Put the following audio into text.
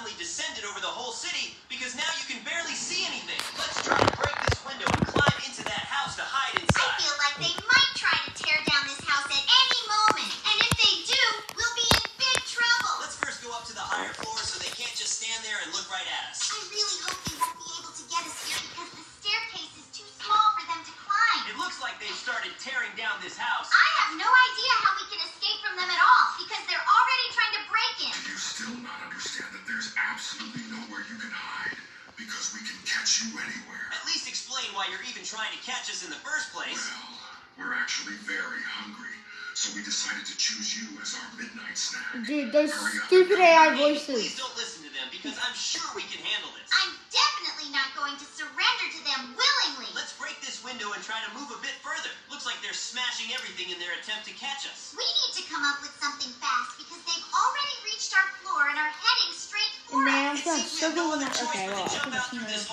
suddenly descended over the whole city because now you can barely see anything. Let's try to break this window and climb into that house to hide I inside. feel like they might try to tear down this house at any moment. And if they do, we'll be in big trouble. Let's first go up to the higher floor so they can't just stand there and look right at us. I really hope they won't be able to get us here because the staircase is too small for them to climb. It looks like they've started tearing down this house. I have no idea how we can escape from them at all because they're already trying to break in. Do you still not understand that there's absolutely nowhere you can hide because we can catch you anywhere? At least explain why you're even trying to catch us in the first place. Well, we're actually very hungry, so we decided to choose you as our midnight snack. Dude, those Hurry up. stupid AI Please voices. don't listen to them because I'm sure we can handle this. I'm definitely not going to surrender to them willingly. Let's break this window and try to move a bit further. Looks like they're smashing everything in their attempt to catch us. We need to come up with something fast because they've already reached our floor and are heading straight for And us. then I'm It seems we have no struggling other with choice okay, but well, to I jump can out see through now. this